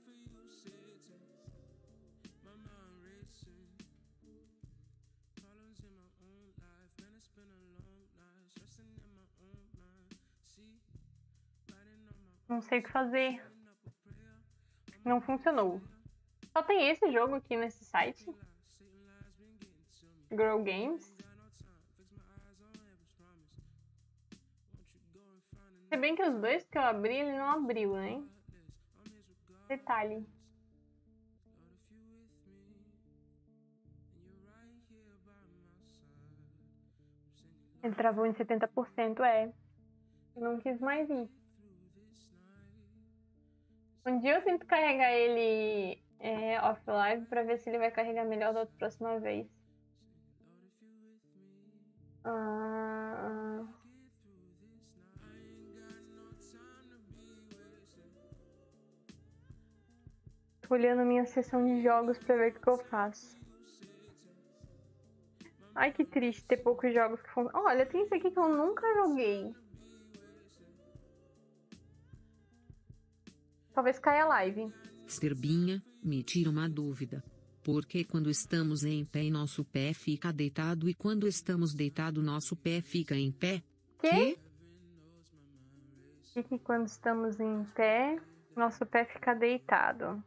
Não sei o que fazer. Não funcionou. Só tem esse jogo aqui nesse site. Girl Games. Se bem que os dois que eu abri, ele não abriu, né? Detalhe. Ele travou em 70%, é. Eu não quis mais ir. Um dia eu tento carregar ele off live pra ver se ele vai carregar melhor da próxima vez. Tô olhando minha seção de jogos pra ver o que eu faço. Ai, que triste ter poucos jogos que funcionam. Olha, tem esse aqui que eu nunca joguei. Talvez caia a live. Serbinha, me tira uma dúvida. Por que quando estamos em pé nosso pé fica deitado e quando estamos deitado nosso pé fica em pé? Quê? E que quando estamos em pé, nosso pé fica deitado.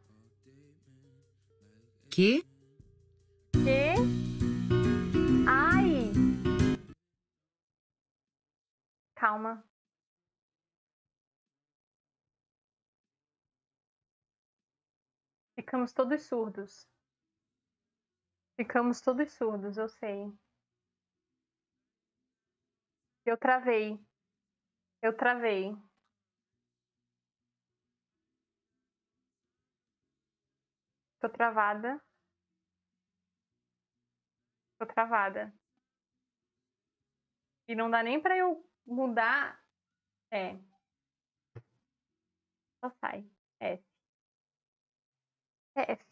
Que? Ai! Calma. Ficamos todos surdos. Ficamos todos surdos, eu sei. Eu travei. Eu travei. Tô travada. Tô travada. E não dá nem pra eu mudar. É. Só sai. F. F.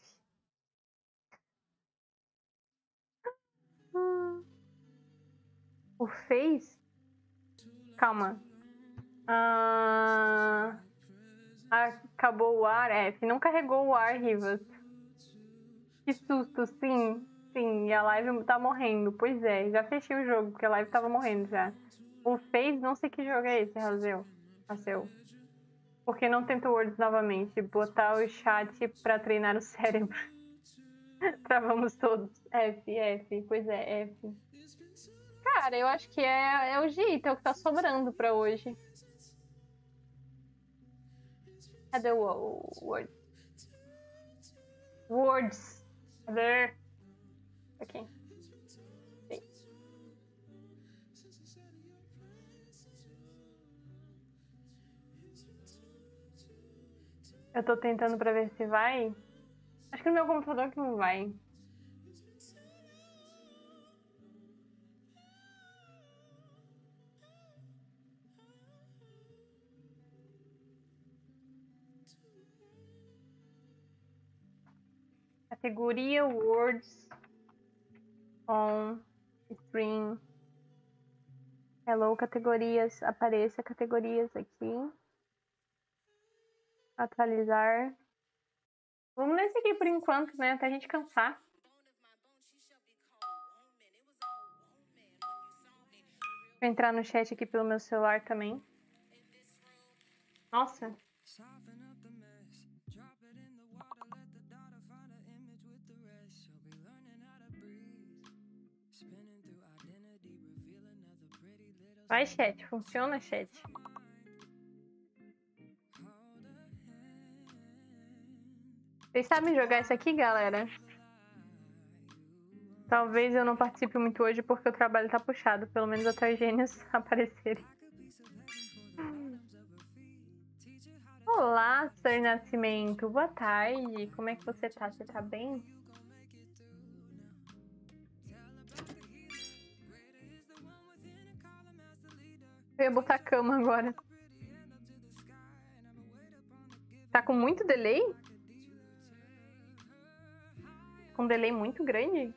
O Face? Calma. Acabou o ar, F. Não carregou o ar, Rivas. Que susto, sim. Sim, e a live tá morrendo. Pois é, já fechei o jogo, porque a live tava morrendo já. O Face, não sei que jogo é esse, Raseu. Porque não tenta o Words novamente. Botar o chat pra treinar o cérebro. Travamos todos. F. Pois é, F. Cara, eu acho que é o jeito, é o que tá sobrando pra hoje. Cadê o Words? Words. Cadê? Aqui. Sim. Eu tô tentando pra ver se vai. Acho que no meu computador que não vai. Categoria Words on Stream. Hello, categorias. Apareça categorias aqui. Atualizar. Vamos nesse aqui por enquanto, né? Até a gente cansar. eu entrar no chat aqui pelo meu celular também. Nossa. Vai, chat. Funciona, chat. Vocês sabem jogar isso aqui, galera? Talvez eu não participe muito hoje porque o trabalho tá puxado. Pelo menos até os gênios aparecerem. Olá, Sr. Nascimento. Boa tarde. Como é que você tá? Você tá bem? Eu ia botar cama agora. Tá com muito delay? Com um delay muito grande?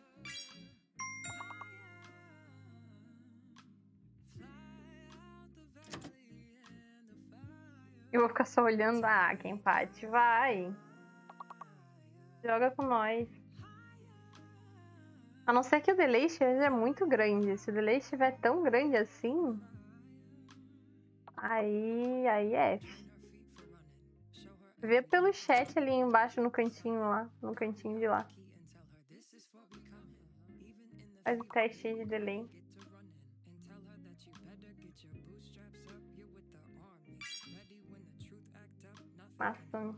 Eu vou ficar só olhando. Ah, que empate. Vai. Joga com nós. A não ser que o delay esteja muito grande. Se o delay estiver tão grande assim... Aí é. Vê pelo chat ali embaixo no cantinho lá. No cantinho de lá. Faz o teste de delay. Maçã.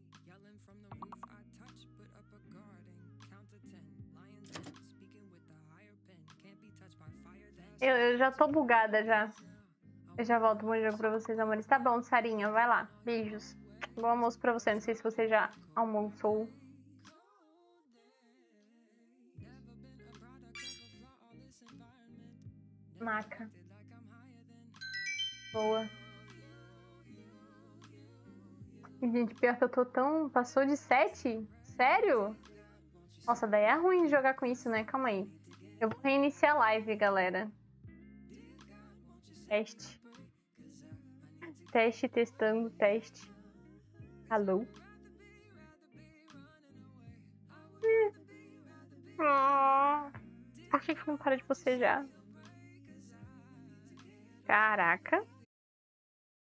Eu já tô bugada já. Eu já volto com o jogo pra vocês, amores. Tá bom, Sarinha, vai lá. Beijos. Bom almoço pra você. Não sei se você já almoçou. Maca. Boa. Gente, pior que eu tô tão... Passou de 7? Sério? Nossa, daí é ruim jogar com isso, né? Calma aí. Eu vou reiniciar a live, galera. Teste. Teste, testando, teste. Alô? Por que não para de bocejar? Caraca.